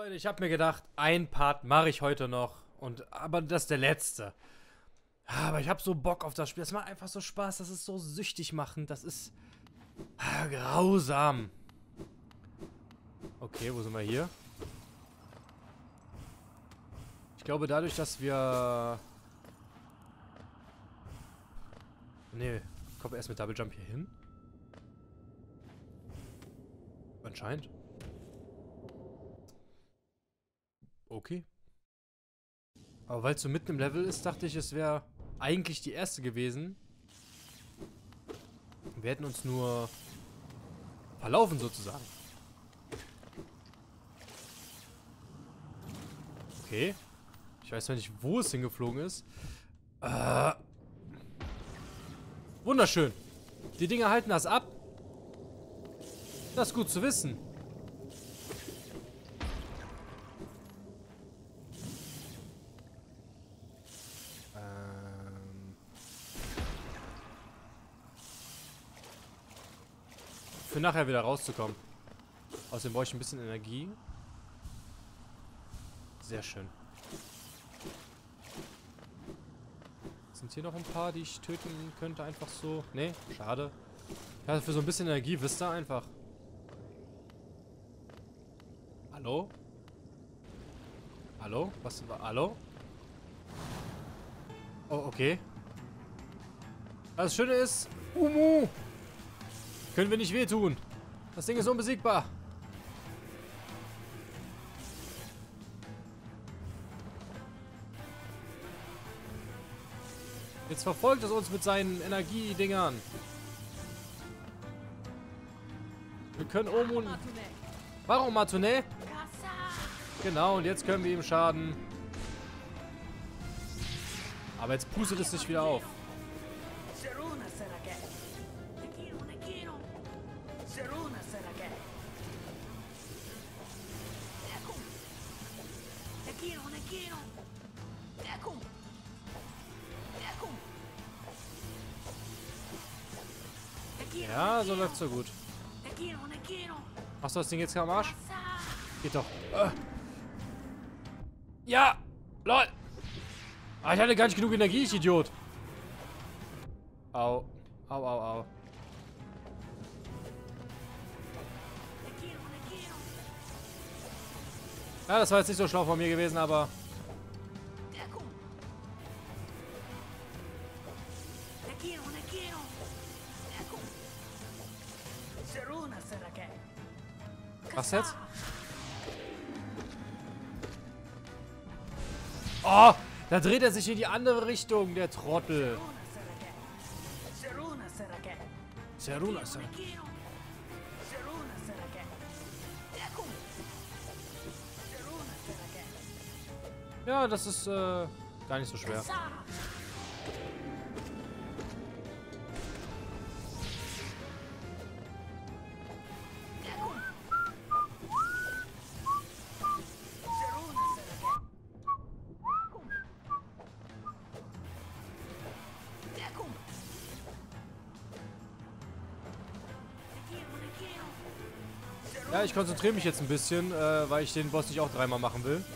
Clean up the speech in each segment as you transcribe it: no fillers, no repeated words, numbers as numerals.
Leute, ich habe mir gedacht, ein Part mache ich heute noch. Aber das ist der letzte. Aber ich habe so Bock auf das Spiel. Das macht einfach so Spaß. Das ist so süchtig machend. Das ist grausam. Okay, wo sind wir hier? Ich glaube, dadurch, dass wir... Nee, kommen wir erst mit Double Jump hier hin. Anscheinend. Okay. Aber weil es so mitten im Level ist, dachte ich, es wäre eigentlich die erste gewesen. Wir hätten uns nur verlaufen sozusagen. Okay. Ich weiß zwar nicht, wo es hingeflogen ist. Wunderschön. Die Dinger halten das ab. Das ist gut zu wissen. Für nachher wieder rauszukommen. Außerdem brauche ich ein bisschen Energie. Sehr schön. Sind hier noch ein paar, die ich töten könnte? Einfach so. Nee, schade. Ja, für so ein bisschen Energie, wisst ihr einfach. Hallo? Hallo? Was war? Hallo? Oh, okay. Das Schöne ist, Umu! Können wir nicht wehtun. Das Ding ist unbesiegbar. Jetzt verfolgt es uns mit seinen Energiedingern. Wir können Omun... Warum Matune? Genau, und jetzt können wir ihm schaden. Aber jetzt pustet es sich wieder auf. Ja, so läuft's so gut. Machst du das Ding jetzt am Arsch? Geht doch. Ja! LOL! Ah, ich hatte gar nicht genug Energie, ich Idiot. Au. Au, au, au. Ja, das war jetzt nicht so schlau von mir gewesen, aber... Was jetzt? Oh, da dreht er sich in die andere Richtung, der Trottel. Seruna Sarake. Ja, das ist gar nicht so schwer. Ja, ich konzentriere mich jetzt ein bisschen, weil ich den Boss nicht auch dreimal machen will.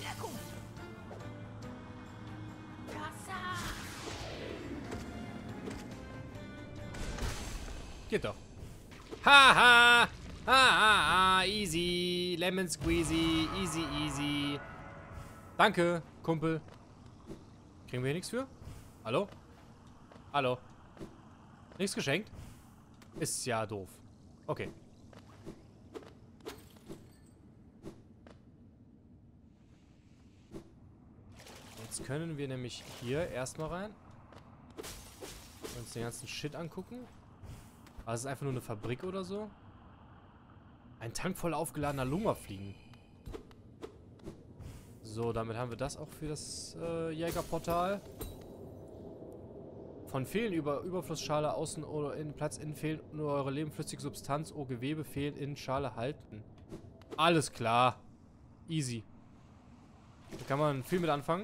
Geht doch. Haha! Haha! Easy! Lemon Squeezy! Easy, easy! Danke, Kumpel. Kriegen wir hier nichts für? Hallo? Hallo? Nichts geschenkt? Ist ja doof. Okay. Jetzt können wir nämlich hier erstmal rein. Uns den ganzen Shit angucken. Aber es ist einfach nur eine Fabrik oder so. Ein Tank voll aufgeladener Lungerfliegen. So, damit haben wir das auch für das Jägerportal. Von Fehlen über Überflussschale außen oder in Platz innen fehlt nur eure lebenflüssige Substanz. Oh, Gewebe fehlen in Schale halten. Alles klar. Easy. Da kann man viel mit anfangen.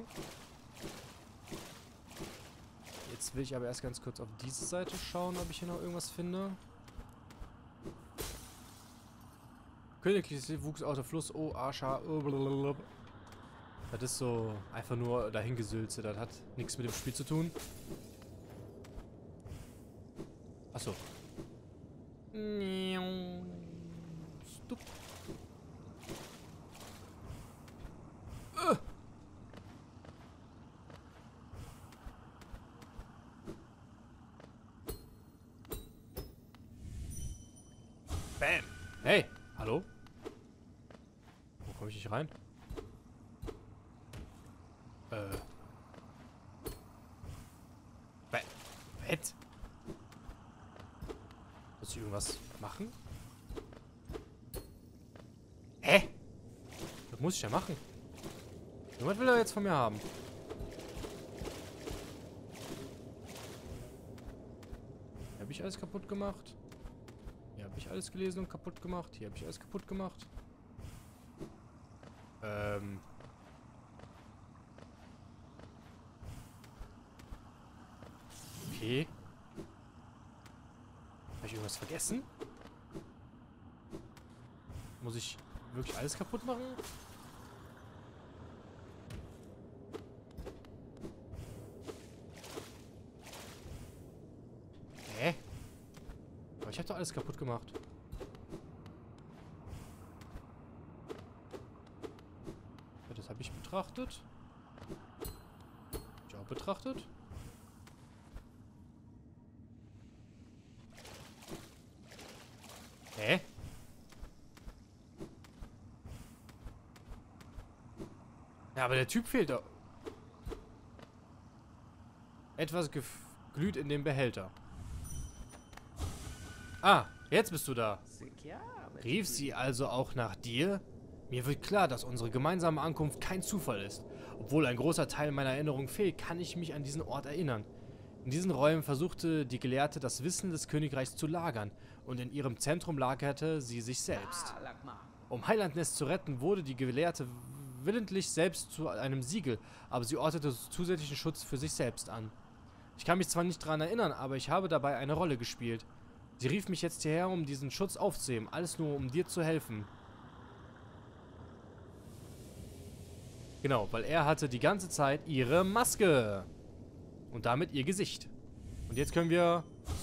Jetzt will ich aber erst ganz kurz auf diese Seite schauen, ob ich hier noch irgendwas finde. Königliches wuchs aus der Fluss. Oh, Arscha. Das ist so einfach nur dahingesülze. Das hat nichts mit dem Spiel zu tun. Achso. Stup. Bam. Hey, hallo? Wo komme ich nicht rein? Was? Muss ich irgendwas machen? Hä? Was muss ich ja machen? Irgendwas will er jetzt von mir haben. Hier habe ich alles kaputt gemacht. Hier habe ich alles gelesen und kaputt gemacht. Hier habe ich alles kaputt gemacht. Okay. Habe ich irgendwas vergessen? Muss ich wirklich alles kaputt machen? Hä? Aber ich habe doch alles kaputt gemacht. Ja, das habe ich betrachtet. Ich auch betrachtet. Hä? Ja, aber der Typ fehlt doch. Etwas glüht in dem Behälter. Ah, jetzt bist du da. Rief sie also auch nach dir? Mir wird klar, dass unsere gemeinsame Ankunft kein Zufall ist. Obwohl ein großer Teil meiner Erinnerung fehlt, kann ich mich an diesen Ort erinnern. In diesen Räumen versuchte die Gelehrte, das Wissen des Königreichs zu lagern, und in ihrem Zentrum lagerte sie sich selbst. Um Heilandnest zu retten, wurde die Gelehrte willentlich selbst zu einem Siegel, aber sie ordnete zusätzlichen Schutz für sich selbst an. Ich kann mich zwar nicht daran erinnern, aber ich habe dabei eine Rolle gespielt. Sie rief mich jetzt hierher, um diesen Schutz aufzuheben, alles nur, um dir zu helfen. Genau, weil er hatte die ganze Zeit ihre Maske. Und damit ihr Gesicht. Und jetzt können wir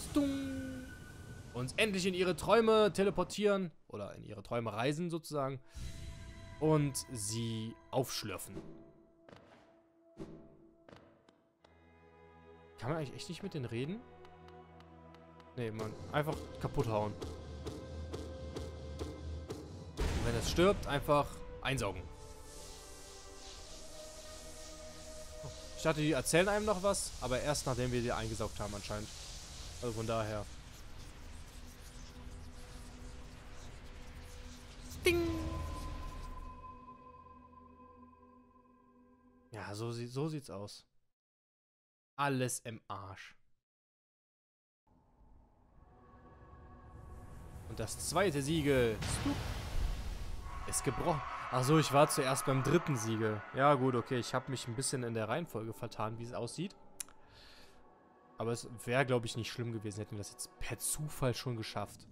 uns endlich in ihre Träume teleportieren. Oder in ihre Träume reisen sozusagen. Und sie aufschlürfen. Kann man eigentlich echt nicht mit denen reden? Nee, man. Einfach kaputt hauen. Und wenn es stirbt, einfach einsaugen. Ich dachte, die erzählen einem noch was, aber erst nachdem wir die eingesaugt haben anscheinend. Also von daher. Ding! Ja, so sieht's aus. Alles im Arsch. Und das zweite Siegel ist gebrochen. Achso, ich war zuerst beim dritten Siegel. Ja gut, okay, ich habe mich ein bisschen in der Reihenfolge vertan, wie es aussieht. Aber es wäre, glaube ich, nicht schlimm gewesen, hätten wir das jetzt per Zufall schon geschafft.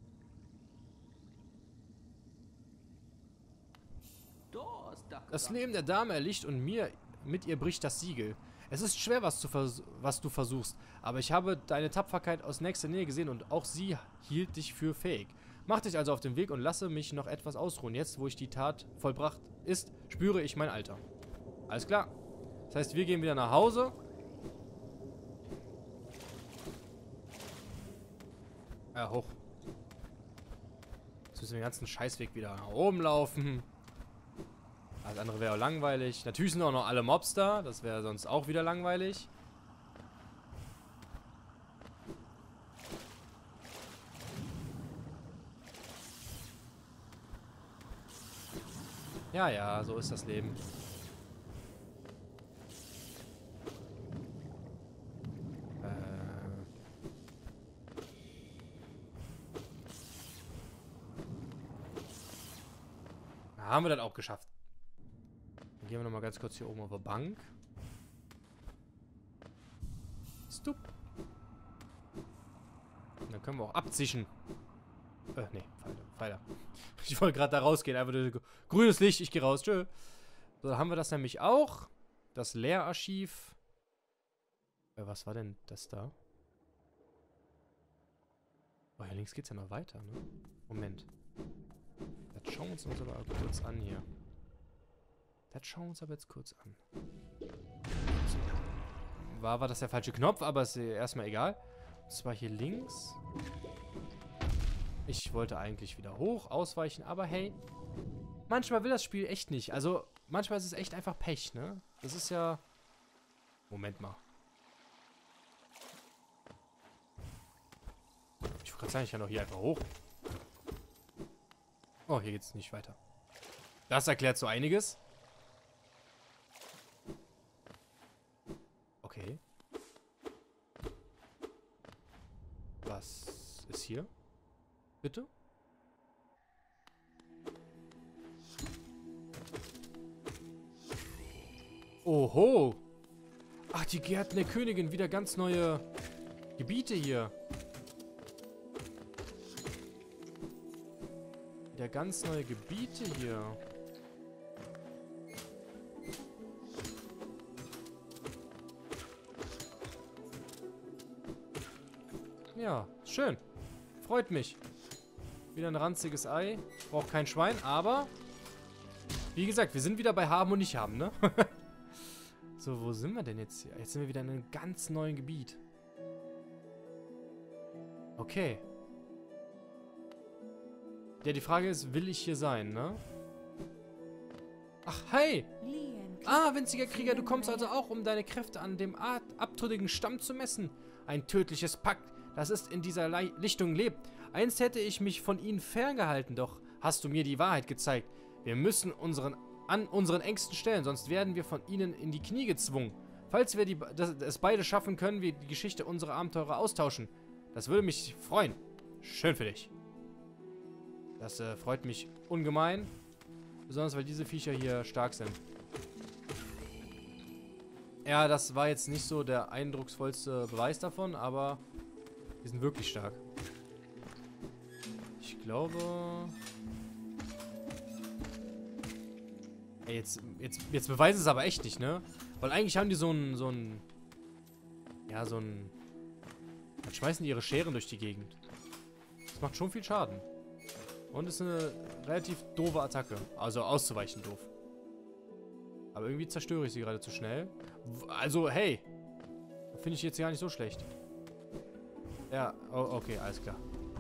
Das Leben der Dame erlicht und mit ihr bricht das Siegel. Es ist schwer, was du versuchst, aber ich habe deine Tapferkeit aus nächster Nähe gesehen und auch sie hielt dich für fähig. Mach dich also auf den Weg und lasse mich noch etwas ausruhen. Jetzt, wo ich die Tat vollbracht ist, spüre ich mein Alter. Alles klar. Das heißt, wir gehen wieder nach Hause. Hoch. Jetzt müssen wir den ganzen Scheißweg wieder nach oben laufen. Alles andere wäre auch langweilig. Natürlich sind auch noch alle Mobs da. Das wäre sonst auch wieder langweilig. Ja, ja, so ist das Leben. Haben wir das auch geschafft. Dann gehen wir nochmal ganz kurz hier oben auf der Bank. Stup. Und dann können wir auch abzischen. Nee, Pfeiler. Ich wollte gerade da rausgehen. Einfach nur grünes Licht, ich gehe raus. Tschö. So, da haben wir das nämlich auch. Das Lehrarchiv. Was war denn das da? Oh, hier links geht's ja noch weiter, ne? Moment. Das schauen wir uns aber kurz an hier. Das schauen wir uns aber jetzt kurz an. War das der falsche Knopf, aber ist erstmal egal. Und zwar hier links. Ich wollte eigentlich wieder hoch, ausweichen, aber hey. Manchmal will das Spiel echt nicht. Also, manchmal ist es echt einfach Pech, ne? Das ist ja... Moment mal. Ich wollte gerade sagen, ich kann doch hier einfach hoch. Oh, hier geht's nicht weiter. Das erklärt so einiges. Okay. Was ist hier? Bitte? Oho. Ach, die Gärten der Königin. Wieder ganz neue Gebiete hier. Wieder ganz neue Gebiete hier. Ja, schön. Freut mich. Wieder ein ranziges Ei. Braucht kein Schwein, aber... Wie gesagt, wir sind wieder bei Haben und Nicht-Haben, ne? So, wo sind wir denn jetzt hier? Jetzt sind wir wieder in einem ganz neuen Gebiet. Okay. Ja, die Frage ist, will ich hier sein, ne? Ach, hey! Ah, winziger Krieger, du kommst also auch, um deine Kräfte an dem abtrünnigen Stamm zu messen. Ein tödliches Pack, das ist in dieser Lichtung lebt. Einst hätte ich mich von ihnen ferngehalten, doch hast du mir die Wahrheit gezeigt. Wir müssen an unseren Ängsten stellen, sonst werden wir von ihnen in die Knie gezwungen. Falls wir es beide schaffen, können wir die Geschichte unserer Abenteurer austauschen. Das würde mich freuen. Schön für dich. Das freut mich ungemein. Besonders, weil diese Viecher hier stark sind. Ja, das war jetzt nicht so der eindrucksvollste Beweis davon, aber die sind wirklich stark. Ich glaube... Ey, jetzt beweisen es aber echt nicht, ne? Weil eigentlich haben die so ein... Ja, so ein... Dann schmeißen die ihre Scheren durch die Gegend. Das macht schon viel Schaden. Und ist eine relativ doofe Attacke. Also auszuweichen doof. Aber irgendwie zerstöre ich sie gerade zu schnell. Also, hey. Finde ich jetzt gar nicht so schlecht. Ja, oh, okay, alles klar.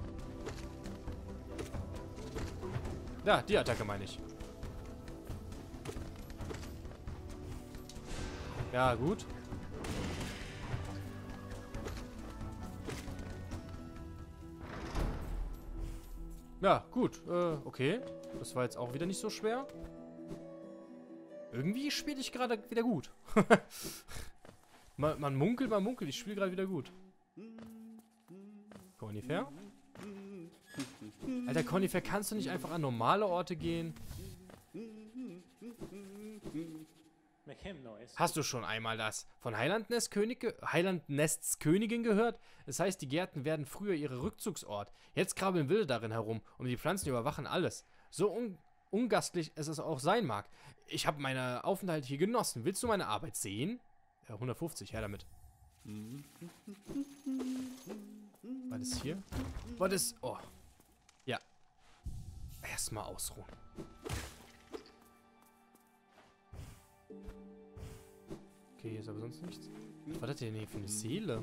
Ja, die Attacke meine ich. Ja, gut. Ja, gut. Okay. Das war jetzt auch wieder nicht so schwer. Irgendwie spiele ich gerade wieder gut. man munkelt. Ich spiele gerade wieder gut. Conifer? Alter, Conifer, kannst du nicht einfach an normale Orte gehen? Hast du schon einmal das von Highlandnests Königin gehört? Es heißt, die Gärten werden früher ihre Rückzugsort. Jetzt krabbeln Wilde darin herum und die Pflanzen überwachen alles. So ungastlich es auch sein mag. Ich habe meinen Aufenthalt hier genossen. Willst du meine Arbeit sehen? Ja, 150, her damit. Was ist hier? Was ist... Oh. Ja. Erstmal ausruhen. Okay, hier ist aber sonst nichts. Was war das denn hier für eine Seele?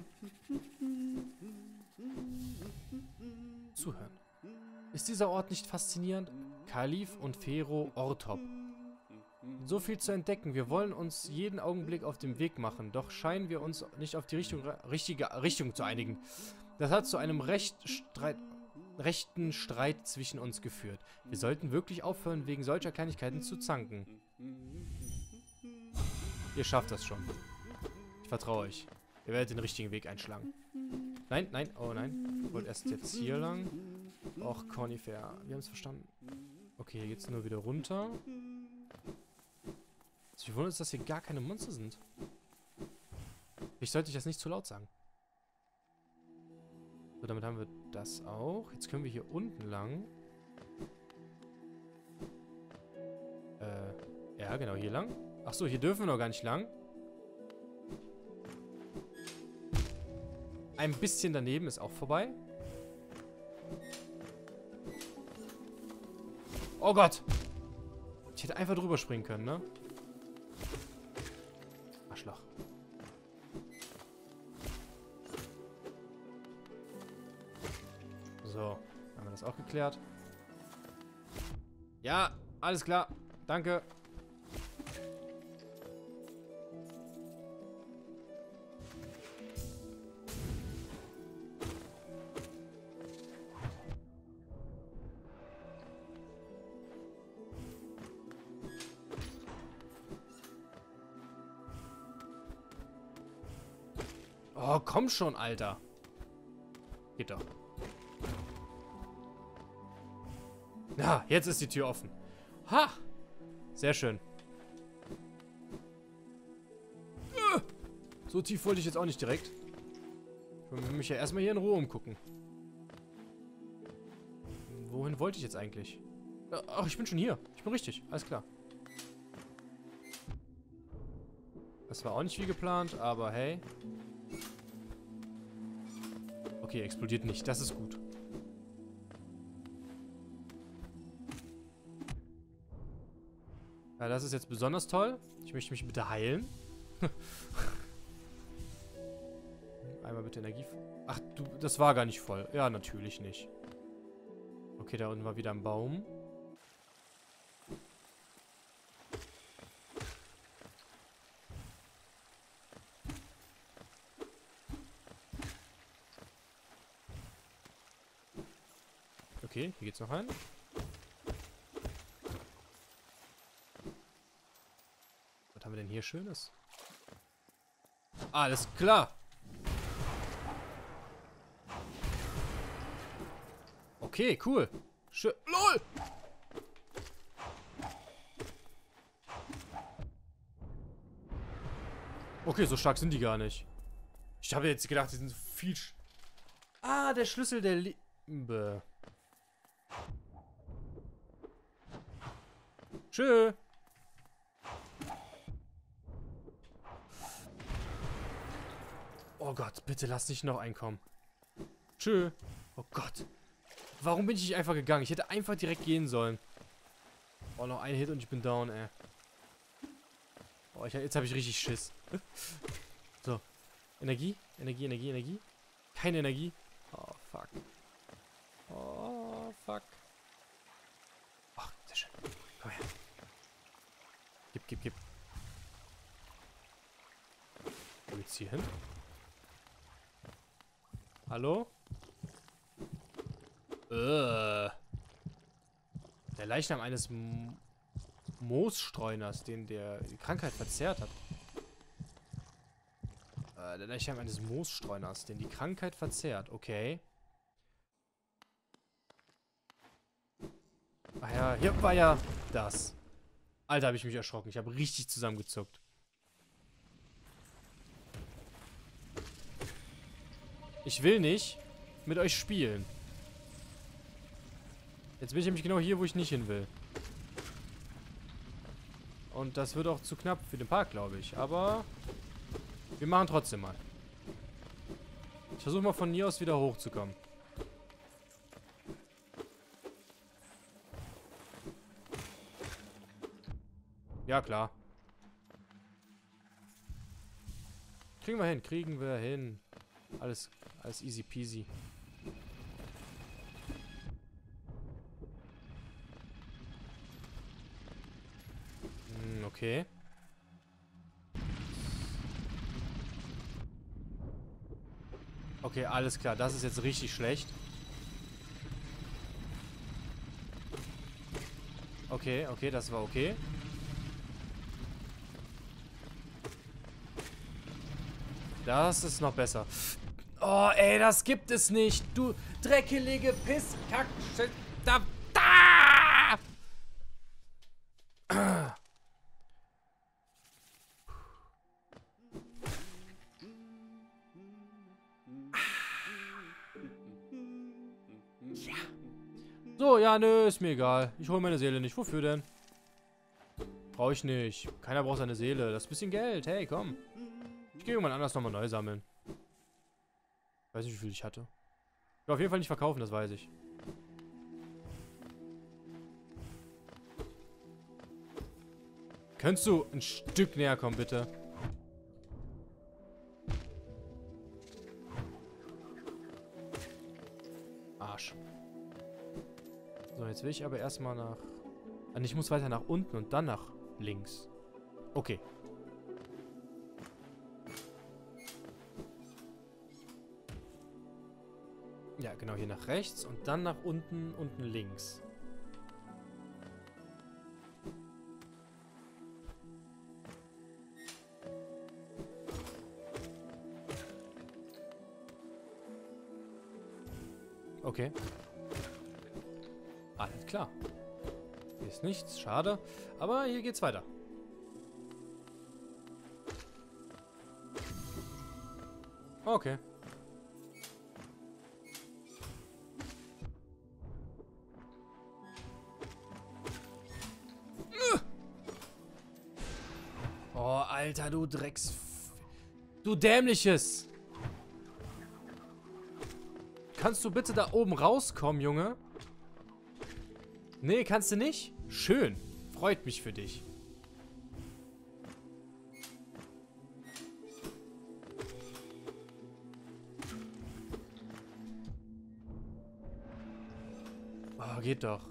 Zuhören. Ist dieser Ort nicht faszinierend? Kalif und Phero Ortop. So viel zu entdecken. Wir wollen uns jeden Augenblick auf den Weg machen. Doch scheinen wir uns nicht auf die richtige Richtung zu einigen. Das hat zu einem rechten Streit zwischen uns geführt. Wir sollten wirklich aufhören, wegen solcher Kleinigkeiten zu zanken. Ihr schafft das schon. Ich vertraue euch. Ihr werdet den richtigen Weg einschlagen. Nein, nein, oh nein. Ich wollte erst jetzt hier lang. Och, Conifer. Wir haben es verstanden. Okay, hier geht's nur wieder runter. Ich wundere, dass hier gar keine Monster sind. Ich sollte das nicht zu laut sagen. So, damit haben wir das auch. Jetzt können wir hier unten lang. Ja, genau, hier lang. Achso, hier dürfen wir noch gar nicht lang. Ein bisschen daneben ist auch vorbei. Oh Gott! Ich hätte einfach drüber springen können, ne? Arschloch. So, haben wir das auch geklärt. Ja, alles klar. Danke. Oh, komm schon, Alter. Geht doch. Ja, jetzt ist die Tür offen. Ha! Sehr schön. So tief wollte ich jetzt auch nicht direkt. Ich will mich ja erstmal hier in Ruhe umgucken. Wohin wollte ich jetzt eigentlich? Ach, ich bin schon hier. Ich bin richtig. Alles klar. Das war auch nicht wie geplant, aber hey. Okay, explodiert nicht. Das ist gut. Ja, das ist jetzt besonders toll. Ich möchte mich bitte heilen. Einmal bitte Energie. Ach, du, das war gar nicht voll. Ja, natürlich nicht. Okay, da unten war wieder ein Baum. Okay, hier geht's noch rein. Was haben wir denn hier Schönes? Alles klar. Okay, cool. Schön. LOL! Okay, so stark sind die gar nicht. Ich habe jetzt gedacht, die sind viel... Ah, der Schlüssel der Liebe. Tschö. Oh Gott, bitte lass nicht noch einkommen. Tschö. Oh Gott. Warum bin ich nicht einfach gegangen? Ich hätte einfach direkt gehen sollen. Oh, noch ein Hit und ich bin down, ey. Oh, jetzt habe ich richtig Schiss. So. Energie? Energie, Energie, Energie. Keine Energie. Oh, fuck. Oh, fuck. Oh, sehr schön. Komm her. Gib. Wo geht's hier hin? Hallo? Der Leichnam eines Moosstreuners, den die Krankheit verzehrt hat. Der Leichnam eines Moosstreuners, den die Krankheit verzehrt. Okay. Ach ja, hier war ja das. Alter, habe ich mich erschrocken. Ich habe richtig zusammengezuckt. Ich will nicht mit euch spielen. Jetzt bin ich nämlich genau hier, wo ich nicht hin will. Und das wird auch zu knapp für den Park, glaube ich. Aber wir machen trotzdem mal. Ich versuche mal von hier aus wieder hochzukommen. Ja, klar. Kriegen wir hin. Alles easy peasy. Okay. Okay, alles klar. Das ist jetzt richtig schlecht. Okay, das war okay. Das ist noch besser. Oh, ey, das gibt es nicht. Du dreckelige Pisskack. Da. So, ja, nö, ist mir egal. Ich hole meine Seele nicht. Wofür denn? Brauche ich nicht. Keiner braucht seine Seele. Das ist ein bisschen Geld. Hey, komm. Ich gehe irgendwann anders nochmal neu sammeln. Weiß nicht, wie viel ich hatte. Ich will auf jeden Fall nicht verkaufen, das weiß ich. Könntest du ein Stück näher kommen, bitte? Arsch. So, jetzt will ich aber erstmal nach... Ich muss weiter nach unten und dann nach links. Okay. Ja, genau, hier nach rechts und dann nach unten, unten links. Okay. Alles klar. Hier ist nichts, schade. Aber hier geht's weiter. Okay. Oh, Alter, du Drecks... Du Dämliches! Kannst du bitte da oben rauskommen, Junge? Nee, kannst du nicht? Schön. Freut mich für dich. Oh, geht doch.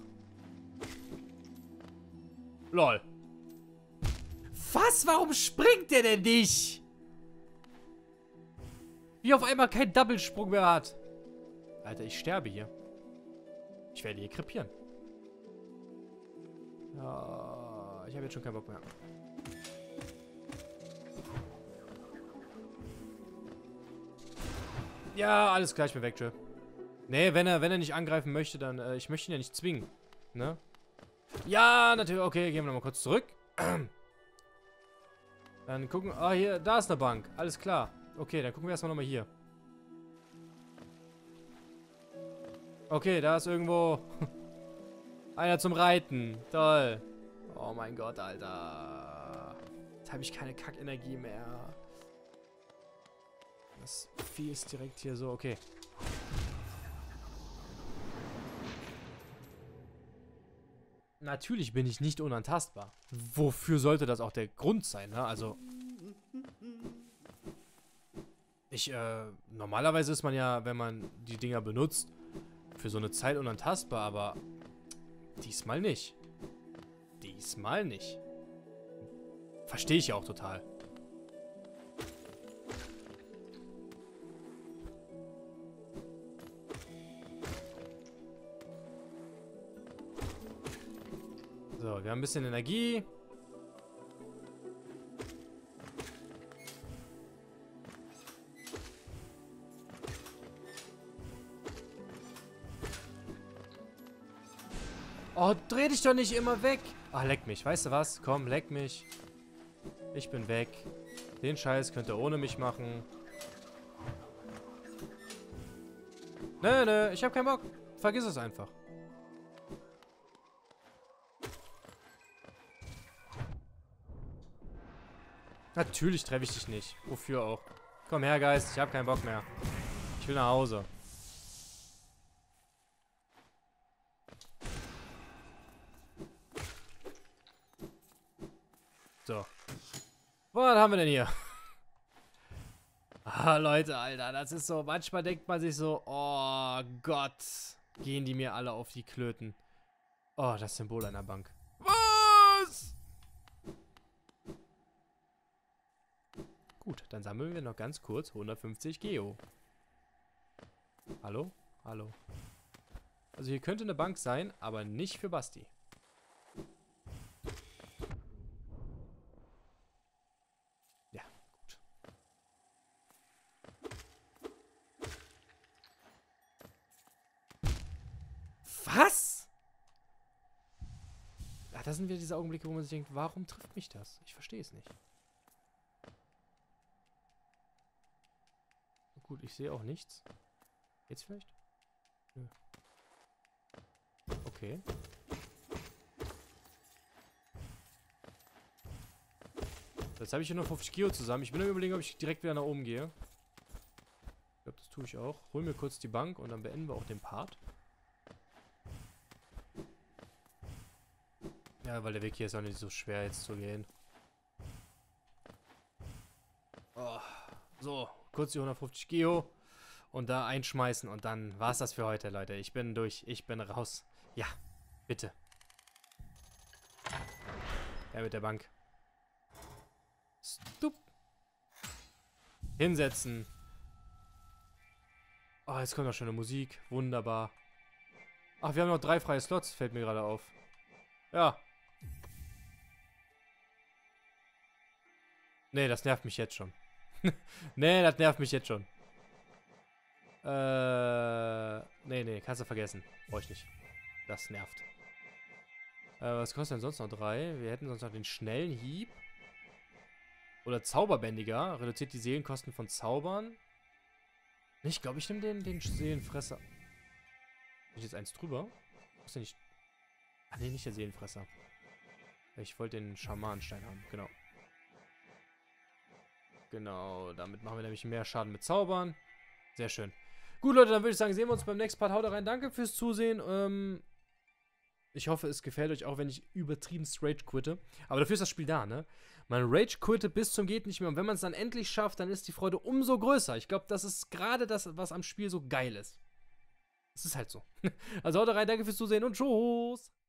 Lol. Was? Warum springt der denn nicht? Wie auf einmal kein Doublesprung mehr hat. Alter, ich sterbe hier. Ich werde hier krepieren. Ja, ich habe jetzt schon keinen Bock mehr. Ja, alles klar, ich bin weg, tschö. Nee, wenn er nicht angreifen möchte, dann, ich möchte ihn ja nicht zwingen. Ne? Ja, natürlich, okay, gehen wir nochmal kurz zurück. Dann gucken, hier, da ist eine Bank. Alles klar. Okay, dann gucken wir erstmal nochmal hier. Okay, da ist irgendwo einer zum Reiten. Toll. Oh mein Gott, Alter. Jetzt habe ich keine Kackenergie mehr. Das Vieh ist direkt hier so, okay. Natürlich bin ich nicht unantastbar. Wofür sollte das auch der Grund sein, ne? Also... normalerweise ist man ja, wenn man die Dinger benutzt, für so eine Zeit unantastbar, aber diesmal nicht. Diesmal nicht. Verstehe ich ja auch total. So, wir haben ein bisschen Energie. Oh, dreh dich doch nicht immer weg. Ach, leck mich. Weißt du was? Komm, leck mich. Ich bin weg. Den Scheiß könnt ihr ohne mich machen. Nö, ich hab keinen Bock. Vergiss es einfach. Natürlich treffe ich dich nicht. Wofür auch? Komm her, Geist. Ich hab keinen Bock mehr. Ich will nach Hause. So. Was haben wir denn hier? Ah, Leute, Alter, das ist so, manchmal denkt man sich so, oh Gott, gehen die mir alle auf die Klöten. Oh, das Symbol einer Bank. Was? Gut, dann sammeln wir noch ganz kurz 150 Geo. Hallo? Hallo. Also hier könnte eine Bank sein, aber nicht für Basti. Ja, gut. Was? Ach, das sind wieder diese Augenblicke, wo man sich denkt, warum trifft mich das? Ich verstehe es nicht. Gut, ich sehe auch nichts. Jetzt vielleicht? Nö. Okay. Jetzt habe ich hier noch 50 Kilo zusammen. Ich bin am Überlegen, ob ich direkt wieder nach oben gehe. Ich glaube, das tue ich auch. Hol mir kurz die Bank und dann beenden wir auch den Part. Ja, weil der Weg hier ist auch nicht so schwer jetzt zu gehen. Oh, so, kurz die 150 Kilo. Und da einschmeißen und dann war's das für heute, Leute. Ich bin durch. Ich bin raus. Ja, bitte. Ja, mit der Bank. Stup. Hinsetzen. Oh, jetzt kommt noch schöne Musik. Wunderbar. Ach, wir haben noch 3 freie Slots. Fällt mir gerade auf. Ja. Nee, das nervt mich jetzt schon. Nee, das nervt mich jetzt schon. Nee, kannst du vergessen. Brauche ich nicht. Das nervt. Was kostet denn sonst noch 3? Wir hätten sonst noch den schnellen Hieb. Oder Zauberbändiger. Reduziert die Seelenkosten von Zaubern. Ich glaube, ich nehme den Seelenfresser. Bin ich jetzt eins drüber? Ist der nicht... Ah, nee, nicht der Seelenfresser. Ich wollte den Schamanenstein haben. Genau. Genau, damit machen wir nämlich mehr Schaden mit Zaubern. Sehr schön. Gut, Leute, dann würde ich sagen, sehen wir uns beim nächsten Part. Haut rein. Danke fürs Zusehen. Ich hoffe, es gefällt euch, auch wenn ich übertrieben Rage quitte. Aber dafür ist das Spiel da, ne? Man Rage quitte bis zum geht nicht mehr. Und wenn man es dann endlich schafft, dann ist die Freude umso größer. Ich glaube, das ist gerade das, was am Spiel so geil ist. Es ist halt so. Also haut rein, danke fürs Zusehen und tschüss.